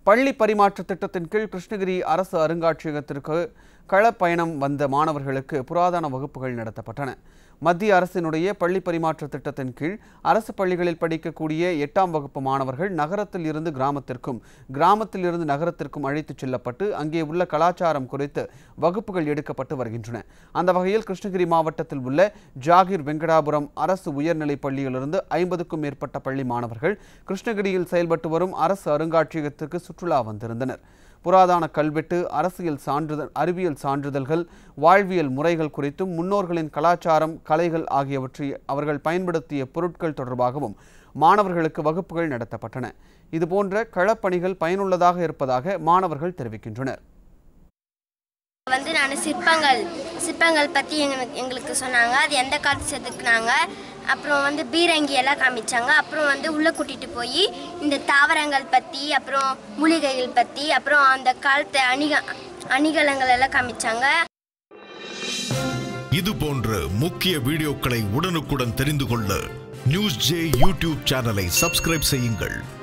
பள்ளி பரிமாற்ற திட்டத்தின் கீழ் கிருஷ்ணகிரி அரசு அருங்காட்சியகத்திற்கு களப்பயணம் வந்த மாணவர்களுக்கு புராதன வகுப்புகள் நடத்தப்பட்டன. மத்திய அரசினுடைய பள்ளி பரிமாற்ற திட்டத்தின் கீழ் அரசு பள்ளிகளில் படிக்கக்கூடிய 8ஆம் வகுப்பு மாணவர்கள் நகரத்தில் இருந்து கிராமத்திற்கும், கிராமத்தில் இருந்து நகரத்திற்கும் அழைத்துச் செல்லப்பட்டு அங்கே உள்ள கலாச்சாரம் குறித்து வகுப்புகள் எடுக்கப்பட்டு வருகின்றன. அந்த வகையில் கிருஷ்ணகிரி மாவட்டத்தில் உள்ள ஜாகிர் வெங்கடாபுரம் அரசு உயர்நிலைப் பள்ளியிலிருந்து 50க்கும் மேற்பட்ட பள்ளி மாணவர்கள் கிருஷ்ணகிரியில் செயல்பட்டு வரும் அரசு அருங்காட்சியகத்திற்கு சுற்றுலா வந்திருந்தனர். புராதன கல்வெட்டு, அறிவியல் சான்றிதழ்கள், வாழ்வியல் முறைகள் குறித்தும் முன்னோர்களின் கலாச்சாரம், கலைகள் ஆகியவற்றை அவர்கள் பயன்படுத்திய பொருட்கள் தொடர்பாகவும் மாணவர்களுக்கு வகுப்புகள் நடத்தப்பட்டன. இதுபோன்ற களப்பணிகள் பயனுள்ளதாக இருப்பதாக மாணவர்கள் தெரிவிக்கின்றனர். நான் சிற்பங்கள் பற்றி எங்களுக்கு சொன்னாங்க. அது எந்த காலத்து செதுக்குனாங்க, அப்புறம் பீரங்கி எல்லாம் காமிச்சாங்க. அப்புறம் உள்ளே கூட்டிகிட்டு போய் இந்த தாவரங்கள் பற்றி, அப்புறம் மூலிகைகள் பற்றி, அப்புறம் அந்த காலத்து அணிகலங்கள் எல்லாம் காமிச்சாங்க. இது போன்ற முக்கிய வீடியோக்களை உடனுக்குடன் தெரிந்து கொள்ள நியூஸ் ஜே யூடியூப் சேனலை சப்ஸ்கிரைப் செய்யுங்கள்.